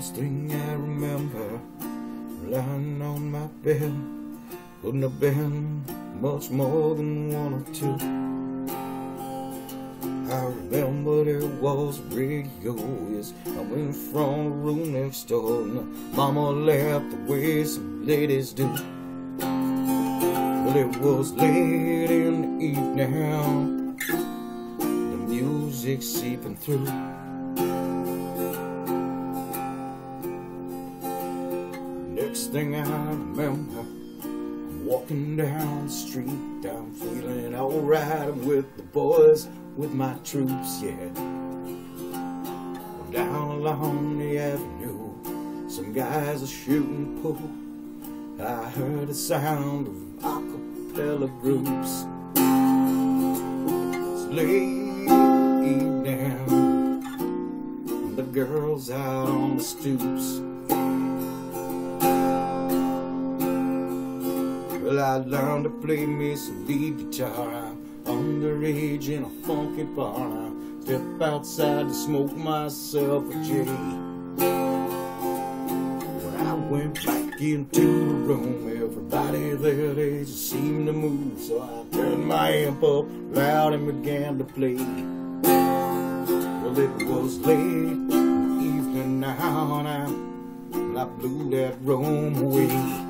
Next thing I remember, lying on my bed, couldn't have been much more than 1 or 2. I remember there was radio is coming from the room next door, and Mama laughed the way some ladies do. Well, it was late in the evening, the music seeping through. Next thing I remember, walking down the street, I'm feeling alright. I'm with the boys, with my troops, yeah. Down along the avenue, some guys are shooting pool. I heard the sound of acapella groups. It's late evening, the girls out on the stoops. Well, I learned to play me some lead guitar. I'm underage in a funky bar. I step outside to smoke myself a J. When I went back into the room, everybody there, they just seemed to move. So I turned my amp up loud and began to play. Well, it was late in the evening now, and I blew that room away.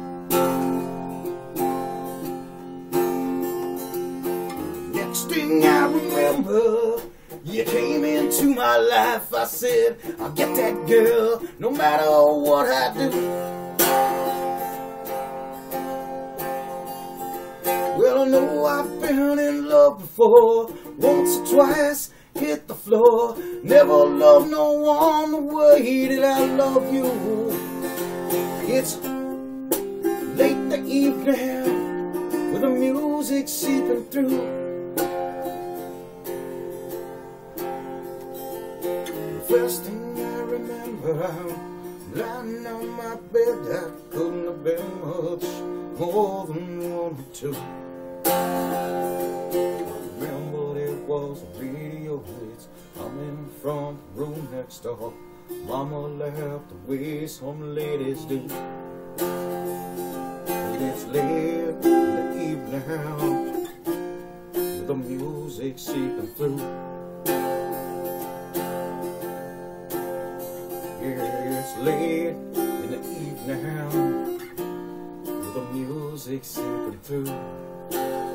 Next thing I remember, you came into my life. I said, I'll get that girl no matter what I do. Well, I know I've been in love before, once or twice, hit the floor. Never loved no one the way that I love you. It's late in the evening, with the music seeping through. First thing I remember, I'm lying on my bed. I couldn't have been much more than 1 or 2. I remember there was a radio, it's coming from the room next door. Mama laughed the way some ladies do. And it's late in the evening, with the music seeping through. It's late in the evening, with the music seeping through.